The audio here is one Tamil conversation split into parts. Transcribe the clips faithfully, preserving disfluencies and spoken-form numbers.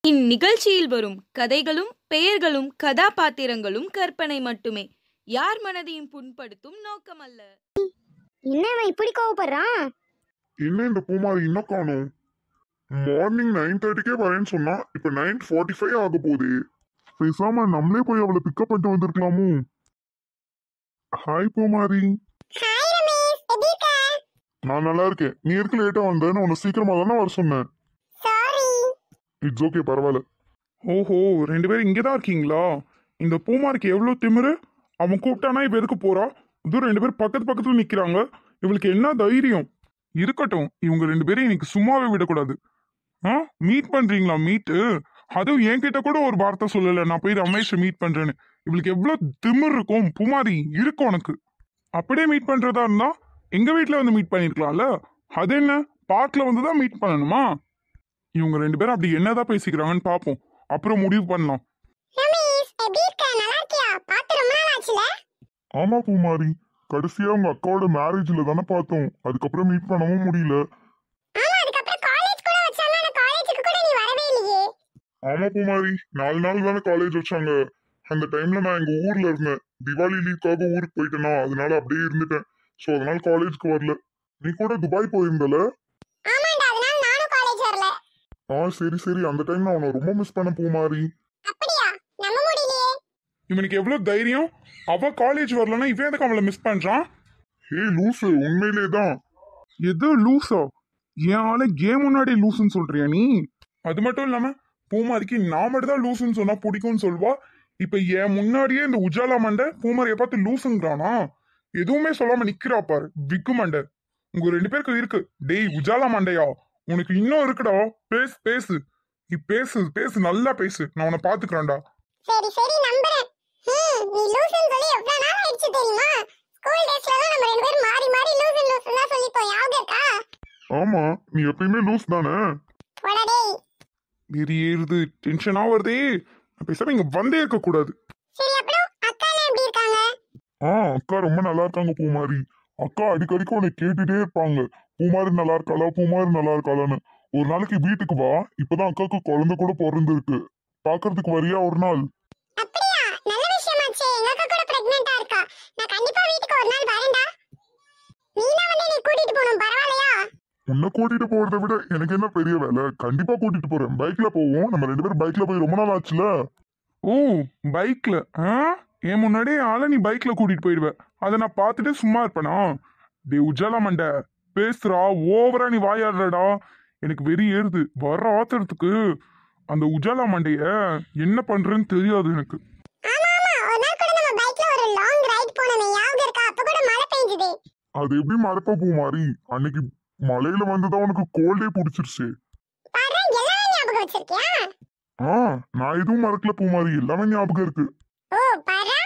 இந்நிகழ்ச்சியில் வரும் கதைகளும் பெயர்களும் கதாபாத்திரங்களும் கற்பனை மட்டுமே, யார் மனதையும் புண்படுத்தும் நோக்கமல்ல. என்ன இப்படி கோவப்படுறான்? என்ன இந்த பூமாரி இன்னும் காணும்? மார்னிங் நைன் தேர்ட்டிக்கே வரேன்னு சொன்னா இப்ப நைன் ஃபார்ட்டி ஃபைவ் ஆக போகுது. பேசாம நம்மளே போய் அவளை பிக்கப் பண்ணிட்டு வந்திருக்கலாமோ? ஹாய் பூமாரி. நான் நல்லா இருக்கேன். நீ இருக்க லேட்டா வந்தேன்னு உன்னை சீக்கிரமா தானே வர சொன்னேன். இட்ஸ் ஓகே, பரவாயில்ல. ஓஹோ, ரெண்டு பேரும் இங்கதான் இருக்கீங்களா? இந்த பூமாரிக்கு எவ்வளவு திமிரு! அவன் கூப்பிட்டானா இப்ப எதுக்கு போறா? இதுவும் ரெண்டு பேரும் பக்கத்து பக்கத்துல நிக்கிறாங்க. இவளுக்கு என்ன தைரியம்! இருக்கட்டும், இவங்க ரெண்டு பேரும் இன்னைக்கு சும்மாவே விடக்கூடாது. ஆ மீட் பண்றீங்களா? மீட்டு அதுவும் என்கிட்ட கூட ஒரு வார்த்தை சொல்லல, நான் போய் ரமேஷை மீட் பண்றேன்னு. இவளுக்கு எவ்வளவு திமிர் இருக்கும்! பூமாரி இருக்கும் உனக்கு. அப்படியே மீட் பண்றதா இருந்தா எங்க வீட்டுல வந்து மீட் பண்ணிருக்கலாம்ல. அது என்ன, பார்க்ல வந்துதான் மீட் பண்ணணுமா? இவங்க ரெண்டு பேரும் அப்படி என்னதான் பேசிக்கிறாங்கன்னு பாப்போம், அப்புறம் முடிவு பண்ணலாம். ஆமா பூமாரி, கடைசியா உங்க அக்காவோட மேரேஜ்ல தானே பார்த்தோம். அதுக்கப்புறம் மீட் பண்ணவும் முடியல. ஆமா பூமாரி, நாலு நாள் தானே காலேஜ் வச்சாங்க. அந்த டைம்ல நான் எங்க ஊர்ல இருந்தேன். திவாலி லீவ்க்காக ஊருக்கு போயிட்டேனா, அதனால அப்படியே இருந்துட்டேன். சோ அதனால காலேஜ்க்கு வரல. நீ கூட துபாய் போயிருந்தல? ஆ சரி சரி, அந்த டைம் நான் உன்னை ரொம்ப மிஸ் பண்ண பூமாரி. இவனுக்கு எவ்வளவு தைரியம்! அவ காலேஜ் வரலன்னா இவன் எதுக்கு அவளை மிஸ் பண்றான்? ஹே லூசு, உண்மையிலே தான். எது லூசா? என் ஆளு கேம் முன்னாடி லூசுன்னு சொல்றியா நீ? அது மட்டும் இல்லாம பூமாரிக்கு நான் மட்டும் தான் லூசுன்னு சொன்னா பிடிக்கும்னு சொல்வா. இப்ப என் முன்னாடியே இந்த உஜாலா மண்டை பூமாரியை பார்த்து லூசுங்கிறானா? எதுவுமே சொல்லாம நிக்கிறா பாரு விக்கு மண்டை. உங்க ரெண்டு பேருக்கு இருக்கு. டேய் உஜாலா மண்டையா, உனக்கு இன்னும் இருக்குடா. பேசு பேசு, நீ பேசு பேசு, நல்லா பேசு, நான் உன்னை பாத்துக்கிறேன்டா. சரி சரி நம்புறேன். நீ லூசுன்னு சொல்லி எவ்வளவு நாள் ஆயிடுச்சு தெரியுமா? ஸ்கூல் டேஸ்ல தான் நம்ம ரெண்டு பேரும் மாறி மாறி லூசு லூசுன்னு தான் சொல்லிப்போம், ஞாபகம் இருக்கா? ஆமா, நீ எப்பயுமே லூஸ் தானே. போடா டேய். வெறி ஏறுது, டென்ஷன் ஆவறதே. நான் பேசாம இங்க வந்தே இருக்க கூடாது. சரி, அப்புறம் அக்கா எல்லாம் எப்படி இருக்காங்க? ஆ அக்கா ரொம்ப நல்லா இருக்காங்க பூமாரி. அக்கா அடிக்கடிக்கு உன்னை கேட்டுட்டே இருப்பாங்க, பூமாரி நல்லா இருக்காளா பூமாரி நல்லா இருக்காளான்னு. ஒரு நாளைக்கு வீட்டுக்கு வா, இப்பதான் அக்காவுக்கு குழந்தை கூட பிறந்திருக்கு. பாக்குறதுக்கு வரியா ஒரு நாள்? அப்படியா? நல்ல விஷயமாச்சே. எங்க அக்கா கூட பிரெக்னன்ட்டா இருக்கா. நான் கண்டிப்பா வீட்டுக்கு ஒரு நாள் வரேன்டா. நீனா வந்து நீ கூட்டிட்டு போணும், பரவாயில்லையா? உன்னை கூட்டிட்டு போறதை விட எனக்கு என்ன பெரிய வேலை. கண்டிப்பா கூட்டிட்டு போறேன். பைக்ல போவோம். நம்ம ரெண்டு பேரும் பைக்ல போய் ரொம்ப நாள் ஆச்சுல. ஓ பைக்ல? ஆ என் முன்னாடியே ஆளை நீ பைக்ல கூட்டிட்டு போயிடுவ. அதை நான் பார்த்துட்டு சும்மா இருப்பேனா? டே உஜாலா மண்டை, பேசுறா, ஓவரா நீ வாயாடுறடா. எனக்கு வெறி ஏறுது. வர்ற ஆத்திரத்துக்கு அந்த உஜாலா மண்டைய என்ன பண்றேன்னு தெரியாது எனக்கு. ஆமா ஆமா, ஒரு நாள் கூட நம்ம பைக்ல ஒரு லாங் ரைட் போனோமே, ஞாபகம் இருக்கா? அப்ப கூட மழை பெஞ்சதே. அது எப்படி மறப்ப பூமாரி? அன்னைக்கு மலையில வந்துதான் உனக்கு கோல்டே பிடிச்சிருச்சு. பாரு, எல்லாமே ஞாபகம் வச்சிருக்கியா? ஆ நான் எதுவும் மறக்கல பூமாரி, எல்லாமே ஞாபகம் இருக்கு. ஓ பாரு.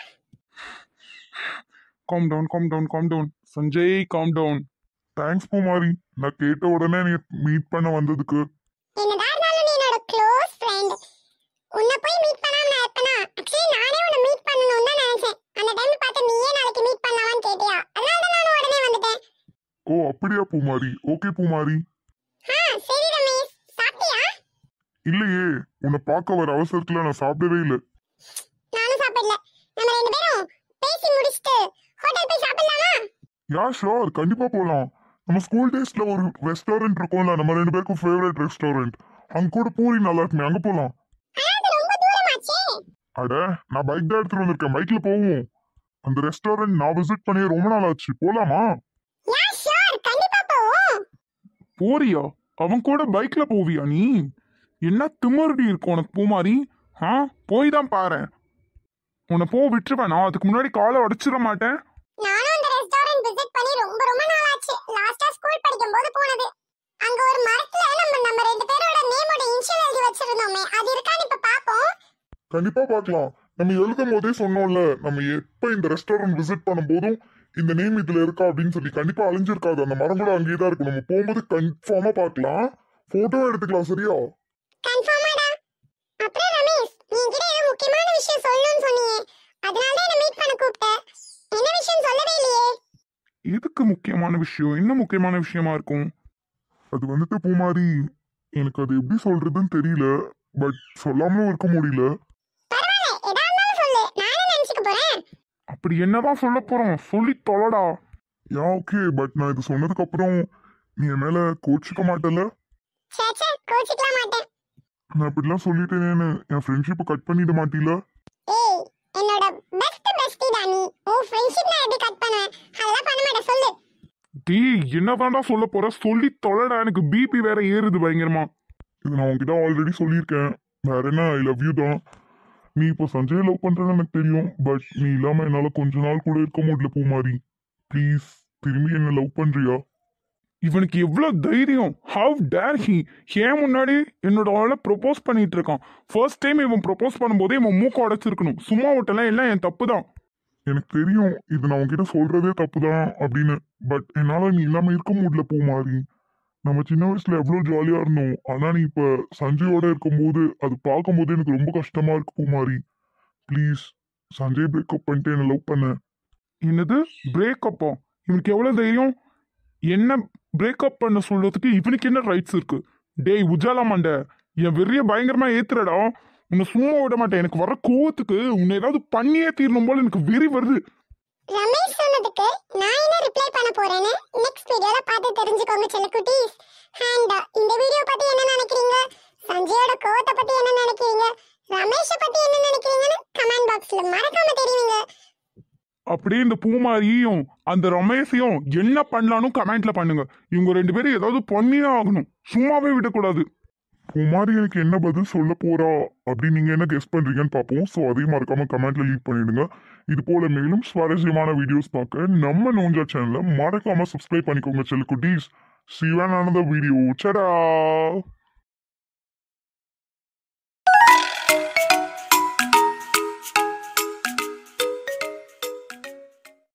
Calm down calm down calm down Sanjay, calm down. Thanks Poomari, நான் கேட்ட உடனே நீ மீட் பண்ண வந்ததுக்கு. என்னடா இருந்தாலும் நீ என்னோட க்ளோஸ் ஃப்ரெண்ட். உன்னை போய் மீட் பண்ணாம நான் இருப்பேனா? ஆக்சுவலி நானே உன்னை மீட் பண்ணணும்னு தான் நினைச்சேன். அந்த டைம்ல பார்த்து நீயே நாளைக்கு மீட் பண்ணலாமான்னு கேட்டியா, அதனால தான் நான் உடனே வந்துட்டேன். ஓ அப்படியா பூமாரி? ஓகே பூமாரி. ஆ சரி ரமேஷ், சாப்பிட்டியா? இல்லையே, உன்னை பார்க்க வர அவசரத்துல நான் சாப்பிடவே இல்லை. நானும் சாப்பிடல. நம்ம ரெண்டு பேரும் பேசி முடிச்சிட்டு ஹோட்டல் போய் சாப்பிடலாமா? யா ஷோர், கண்டிப்பா போலாம். நம்ம ஸ்கூல் டேஸ்ல ஒரு ரெஸ்டாரண்ட் இருக்கும்ல, நம்ம ரெண்டு பேருக்கும் ஃபேவரட் ரெஸ்டாரண்ட். அங்க கூட பூரி நல்லா இருக்குமே, அங்க போலாம். அது ரொம்ப தூரமாச்சே. அட நான் பைக் தான் எடுத்துட்டு வந்திருக்கேன், பைக்ல போவோம். அந்த ரெஸ்டாரண்ட் நான் விசிட் பண்ணி ரொம்ப நாள் ஆச்சு, போலாமா? யா ஷோர், கண்டிப்பா போவோம். போறியா? அவன் கூட பைக்ல போவியா நீ? என்ன திமிருடி இருக்கும் உனக்கு பூமாரி? ஆ போய் தான் பாரு. உன்னை போ விட்டுருவேனா? அதுக்கு முன்னாடி காலை உடைச்சிட மாட்டேன். நானும் அந்த ரெஸ்டாரண்ட் விசிட் பண்ணி ரொம்ப ரொம்ப நாள் ஆச்சு. லாஸ்டா ஸ்கூல் படிக்கும்போது போனது. அங்க ஒரு மரத்துல நம்ம நம்ம ரெண்டு பேரோட நேமோட இனிஷியல் எழுதி வச்சிருந்தோமே, அது இருக்கான்னு இப்ப பாப்போம். கண்டிப்பா பார்க்கலாம். நம்ம எழுதும் போதே சொன்னோம்ல, நம்ம எப்ப இந்த ரெஸ்டாரண்ட் விசிட் பண்ணும் போதும் இந்த நேம் இதுல இருக்கா அப்படின்னு சொல்லி. கண்டிப்பா அழிஞ்சிருக்காது, அந்த மரம் கூட அங்கேயே தான் இருக்கும். நம்ம போகும்போது கன்ஃபார்மா பார்க்கலாம், போட்டோ எடுத்துக்கலாம். சரியா? கன்ஃபார்மாடா. அப்புறம் ரமேஷ், நீ கிட்ட ஏதோ முக்கியமான விஷயம் சொல்லணும்னு சொன்னியே, அதனால தான் என்ன மீட் பண்ண கூப்பிட்டேன். என்ன விஷயம் சொல்லவே இல்லையே? எதுக்கு முக்கியமான விஷயம்? என்ன முக்கியமான விஷயமா இருக்கும்? அது வந்துட்டு பூமாரி, எனக்கு அது எப்படி சொல்றதுன்னு தெரியல. பட் சொல்லாமலும் இருக்க முடியல. பரவாயில்ல, எதா இருந்தாலும் சொல்லு, நானே நினைச்சுக்க போறேன். அப்படி என்னதான் சொல்ல போறோம், சொல்லி தொலைடா. யா ஓகே, பட் நான் இது சொன்னதுக்கு அப்புறம் நீ என் மேல கோச்சிக்க மாட்டல? சே சே, கோச்சிக்கலாம் மாட்டேன். நான் இப்படிலாம் சொல்லிட்டேனேன்னு என் ஃப்ரெண்ட்ஷிப்பை கட் பண்ணிட மாட்டீல? ஏய், என்னோட பெஸ்ட் பெஸ்டி டா நீ. உன் ஃப்ரெண்ட்ஷிப் நான் எப்படி கட் பண்ணுவேன்? அதெல்லாம் பண்ண மாட்டேன், சொல்லு. டேய் என்னதான்டா சொல்ல போற, சொல்லி தொலைடா. எனக்கு பிபி வேற ஏறுது பயங்கரமா. இது நான் உன்கிட்ட ஆல்ரெடி சொல்லியிருக்கேன். வேற என்ன, ஐ லவ் யூ தான். நீ இப்போ சஞ்சய் லவ் பண்றேன்னு எனக்கு தெரியும், பட் நீ இல்லாம என்னால கொஞ்ச நாள் கூட இருக்க முடியல பூமாரி. ப்ளீஸ் திரும்பி என்ன லவ் பண்றியா? இவனுக்கு எவ்வளவு தைரியம்! How dare he! ஏன் முன்னாடி என்னோட ஆளை ப்ரொபோஸ் பண்ணிட்டு இருக்கான். ஃபர்ஸ்ட் டைம் இவன் ப்ரொபோஸ் பண்ணும்போதே இவன் மூக்க உடைச்சிருக்கணும். சும்மா விட்டலாம், எல்லாம் என் தப்பு தான். எனக்கு தெரியும் இது நான் உன்கிட்ட சொல்றதே தப்பு தான் அப்படின்னு, பட் என்னால நீ இல்லாம இருக்க முடியல பூமாரி. நம்ம சின்ன வயசுல எவ்வளவு ஜாலியா இருந்தோம். ஆனா நீ இப்ப சஞ்சயோட இருக்கும்போது அது பார்க்கும்போது எனக்கு ரொம்ப கஷ்டமா இருக்கு பூமாரி. ப்ளீஸ் சஞ்சய் பிரேக்கப் பண்ணிட்டு என்ன லவ் பண்ண. என்னது பிரேக்கப்பா? இவனுக்கு எவ்வளவு தைரியம்! என்ன பிரேக்கப் பண்ண சொல்றதுக்கு இவனுக்கு என்ன ரைட்ஸ் இருக்கு? டேய் உஜாலா மண்ட, என் வெறிய பயங்கரமா ஏத்துறடா. உன்னை சும்மா விட மாட்டேன். எனக்கு வர கோவத்துக்கு உன்னை ஏதாவது பண்ணியே தீரணும் போல எனக்கு வெறி வருது. ரமேஷ் சொன்னதுக்கு நான் என்ன ரிப்ளை பண்ண போறேன்னு நெக்ஸ்ட் வீடியோல பார்த்து தெரிஞ்சுக்கோங்க செல்லக்குட்டீஸ். அண்ட் இந்த வீடியோ பத்தி என்ன நினைக்கிறீங்க? சஞ்சயோட கோவத்தை பத்தி என்ன நினைக்கிறீங்க? ரமேஷை பத்தி என்ன நினைக்கிறீங்கன்னு கமெண்ட் பாக்ஸ்ல மறக்காம தெரிவிங்க. அப்படியே இந்த பூமாரியும் அந்த ரமேஷையும் என்ன பண்ணலான்னு கமெண்ட்ல பண்ணுங்க. இவங்க ரெண்டு பேரும் ஏதாவது பண்ணியே ஆகணும், சும்மாவே விடக்கூடாது. பூமாரி எனக்கு என்ன பதில் சொல்ல போறா அப்படின்னு நீங்க என்ன கெஸ் பண்றீங்கன்னு பார்ப்போம். ஸோ அதையும் மறக்காம கமெண்ட்ல லீவ் பண்ணிடுங்க. இது போல மேலும் சுவாரஸ்யமான வீடியோஸ் பார்க்க நம்ம நோஞ்சா சேனலை மறக்காம சப்ஸ்கிரைப் பண்ணிக்கோங்க செல்லக்குட்டீஸ். See you in another video. Ta-da!